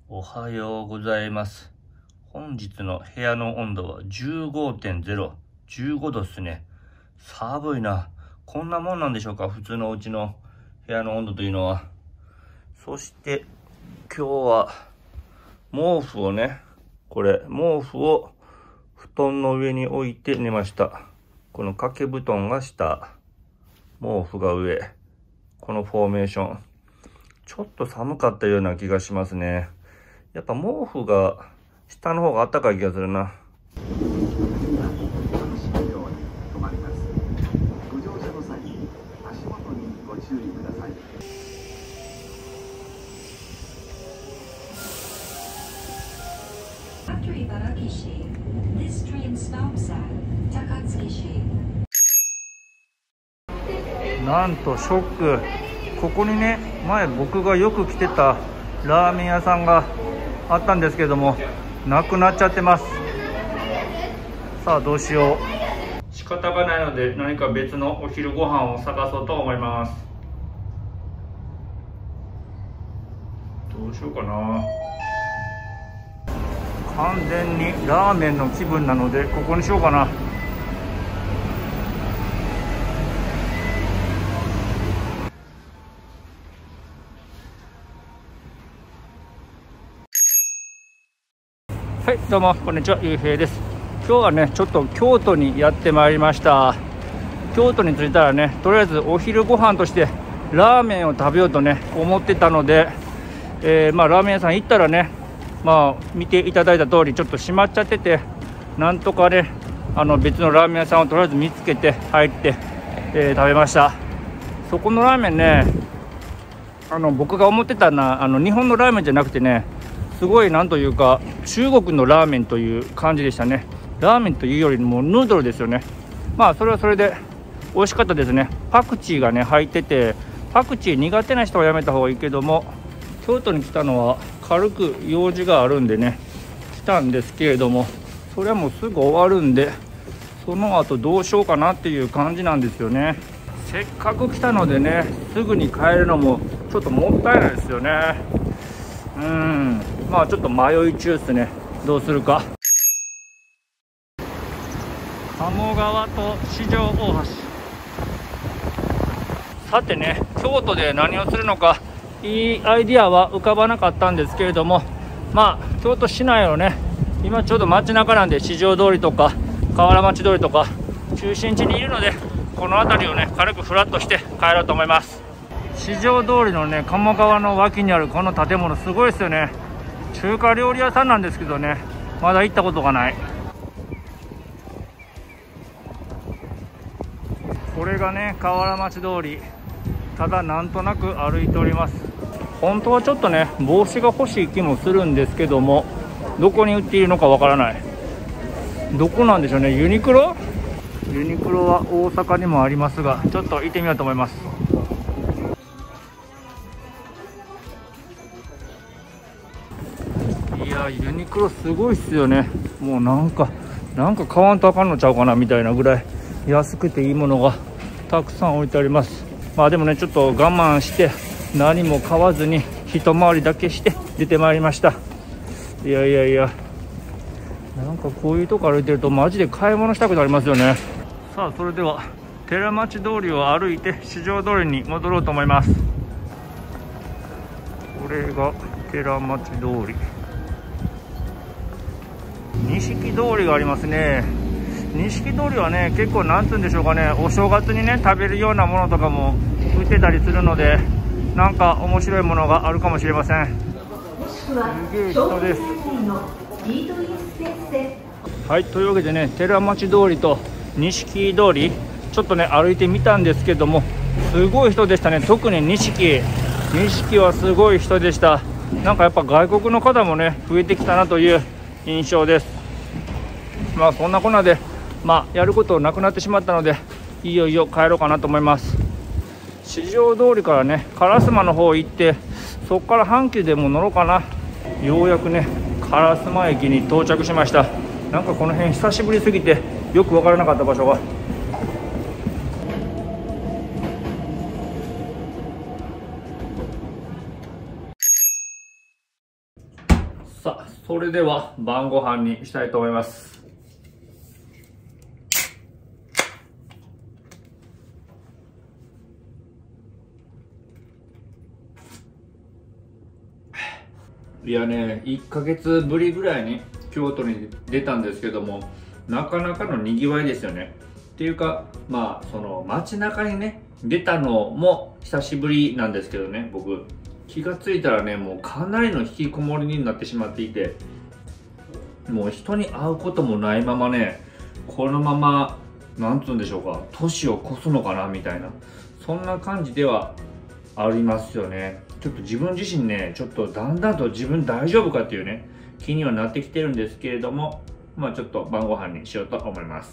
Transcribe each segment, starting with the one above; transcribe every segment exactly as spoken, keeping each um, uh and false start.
おはようございます。本日の部屋の温度は じゅうごてんゼロ、じゅうごどっすね。寒いな。こんなもんなんでしょうか、普通のお家の部屋の温度というのは。そして今日は毛布をね、これ毛布を布団の上に置いて寝ました。この掛け布団が下、毛布が上、このフォーメーション。ちょっと寒かったような気がしますね。やっぱ毛布が下の方が暖かい気がするな。なんとショック。ここにね、前僕がよく来てたラーメン屋さんがあったんですけども、なくなっちゃってます。さあどうしよう。仕方がないので何か別のお昼ご飯を探そうと思います。どうしようかな。完全にラーメンの気分なのでここにしようかな。はい、どうもこんにちは、ゆうへいです。今日はね、ちょっと京都にやってまいりました。京都に着いたらね、とりあえずお昼ご飯としてラーメンを食べようとね思ってたので、えー、まあラーメン屋さん行ったらね、まあ見ていただいた通りちょっと閉まっちゃってて、なんとかねあの別のラーメン屋さんをとりあえず見つけて入って、えー、食べました。そこのラーメンね、あの僕が思ってたな、あの日本のラーメンじゃなくてね、すごいなんというか中国のラーメンという感じでしたね。ラーメンというよりもヌードルですよね。まあそれはそれで美味しかったですね。パクチーがね入ってて、パクチー苦手な人はやめた方がいいけども、京都に来たのは軽く用事があるんでね来たんですけれども、それはもうすぐ終わるんで、その後どうしようかなっていう感じなんですよね。せっかく来たのでね、すぐに帰るのもちょっともったいないですよね。うん、まあちょっと迷い中ですね。どうするか。鴨川と四条大橋。さてね、京都で何をするのかいいアイディアは浮かばなかったんですけれども、まあ京都市内をね、今ちょうど街中なんで四条通りとか河原町通りとか中心地にいるので、この辺りをね軽くフラッとして帰ろうと思います。四条通りのね鴨川の脇にあるこの建物すごいですよね。中華料理屋さんなんですけどね、まだ行ったことがない。これがね河原町通り。ただなんとなく歩いております。本当はちょっとね帽子が欲しい気もするんですけども、どこに売っているのかわからない。どこなんでしょうね。ユニクロユニクロは大阪にもありますが、ちょっと行ってみようと思います。いやユニクロすごいっすよね。もうなんかなんか買わんとあかんのちゃうかなみたいなぐらい安くていいものがたくさん置いてあります。まあでもねちょっと我慢して何も買わずに一回りだけして出てまいりました。いやいやいや、なんかこういうとこ歩いてるとマジで買い物したくなりますよね。さあそれでは寺町通りを歩いて四条通りに戻ろうと思います。これが寺町通り。錦通りがありますね。錦通りはね結構なんつうんでしょうかね、お正月にね食べるようなものとかも売ってたりするので、なんか面白いものがあるかもしれません。すげえ人です。はい、というわけでね寺町通りと錦通りちょっとね歩いてみたんですけども、すごい人でしたね。特に錦錦はすごい人でした。なんかやっぱ外国の方もね増えてきたなという印象です。まあそんなこんなでまあやることなくなってしまったので、いよいよ帰ろうかなと思います。四条通りからね烏丸の方行って、そこから阪急でも乗ろうかな。ようやくね烏丸駅に到着しました。なんかこの辺久しぶりすぎてよく分からなかった場所が。 さあ、それでは晩ご飯にしたいと思います。いやね、いっかげつぶりぐらいに京都に出たんですけども、なかなかのにぎわいですよね。っていうか、まあその街中にね出たのも久しぶりなんですけどね、僕気がついたらね、もうかなりの引きこもりになってしまっていて、もう人に会うこともないままね、このままなんつうんでしょうか、年を越すのかなみたいな、そんな感じではありますよね。ちょっと自分自身ね、ちょっとだんだんと自分大丈夫かっていうね気にはなってきてるんですけれども、まあちょっと晩ご飯にしようと思います。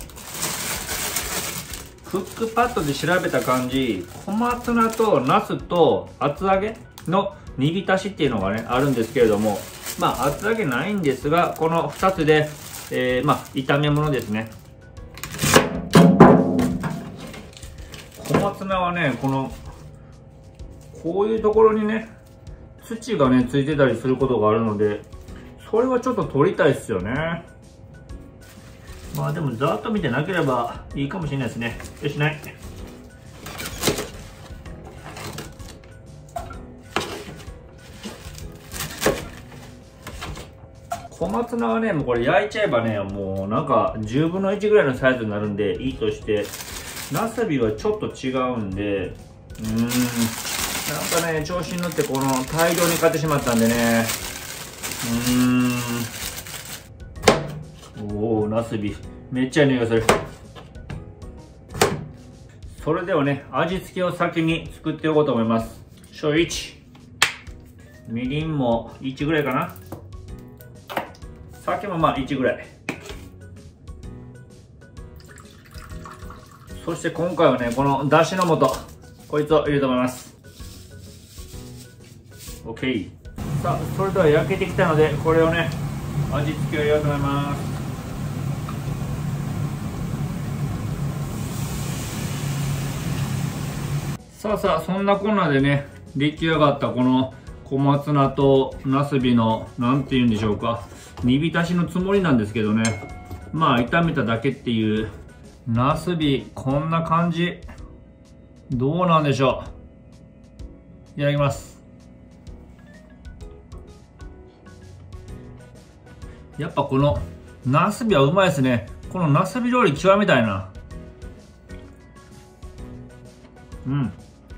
クックパッドで調べた感じ、小松菜とナスと厚揚げの煮浸しっていうのがねあるんですけれども、まあ厚揚げないんですが、このふたつで、えー、まあ炒め物ですね。小松菜はね、このこういうところにね土がねついてたりすることがあるので、それはちょっと取りたいですよね。まあでもざーっと見てなければいいかもしれないですね。よしない。小松菜はね、もうこれ焼いちゃえばね、もうなんかじゅうぶんのいちぐらいのサイズになるんでいいとして、ナスビはちょっと違うんで、うーん、なんかね、調子に乗ってこの大量に買ってしまったんでね、うーん、おお、ナスビめっちゃいい匂いがする。それではね、味付けを先に作っておこうと思います。醤油いち、みりんもいちぐらいかな、酒もまあいちぐらい。そして今回はね、このだしの素、こいつを入れると思います。 OK。 さあ、それでは焼けてきたので、これをね味付けを入れようと思います。さあさあ、そんなこんなでね出来上がったこの小松菜とナスビのなんて言うんでしょうか、煮浸しのつもりなんですけどね、まあ炒めただけっていう。ナスビこんな感じ、どうなんでしょう。いただきます。やっぱこのナスビはうまいですね。このナスビ料理極めたいな。うん、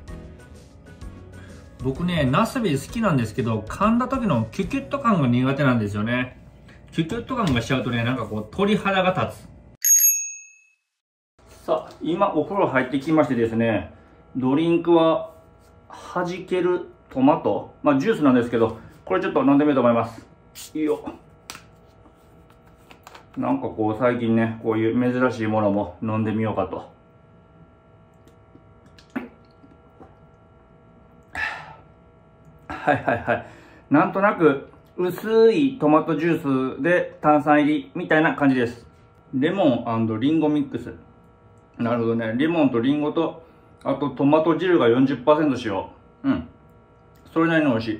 僕ねナスビ好きなんですけど、噛んだ時のキュキュッと感が苦手なんですよね。キュキュッと感がしちゃうとね、なんかこう鳥肌が立つ。さあ、今お風呂入ってきましてですね、ドリンクははじけるトマト、まあジュースなんですけど、これちょっと飲んでみようと思います。いいよ。なんかこう最近ね、こういう珍しいものも飲んでみようかと。はいはいはい。なんとなく薄いトマトジュースで炭酸入りみたいな感じです。レモン&リンゴミックス。なるほどね。レモンとリンゴと、あとトマト汁が よんじゅっパーセント 使用。うん。それなりに美味しい。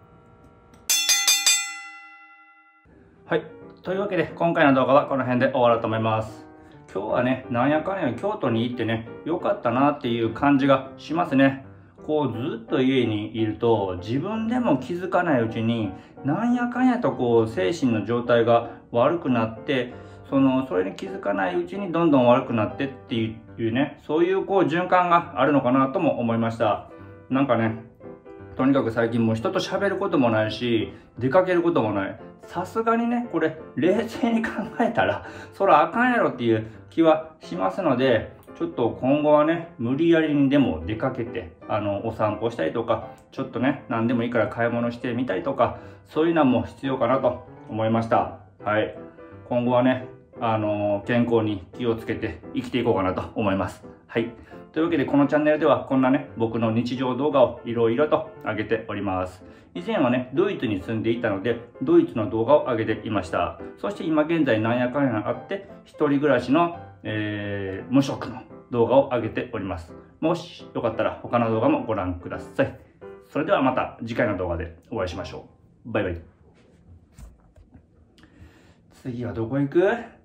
はい。というわけで、今回の動画はこの辺で終わろうと思います。今日はね、なんやかんや京都に行ってね、良かったなっていう感じがしますね。こうずっと家にいると、自分でも気づかないうちに、なんやかんやとこう精神の状態が悪くなって、そのそれに気づかないうちにどんどん悪くなってっていうね、そういうこう循環があるのかなとも思いました。なんかね、とにかく最近もう人と喋ることもないし、出かけることもない。さすがにね、これ冷静に考えたらそらあかんやろっていう気はしますので、ちょっと今後はね、無理やりにでも出かけて、あのお散歩したりとか、ちょっとね、何でもいいから買い物してみたりとか、そういうのも必要かなと思いました。はい、今後はね、あの健康に気をつけて生きていこうかなと思います。はい。というわけで、このチャンネルではこんなね、僕の日常動画をいろいろと上げております。以前はね、ドイツに住んでいたので、ドイツの動画を上げていました。そして今現在なんやかんやあって、一人暮らしの、えー、無職の動画を上げております。もしよかったら他の動画もご覧ください。それではまた次回の動画でお会いしましょう。バイバイ。 次はどこ行く？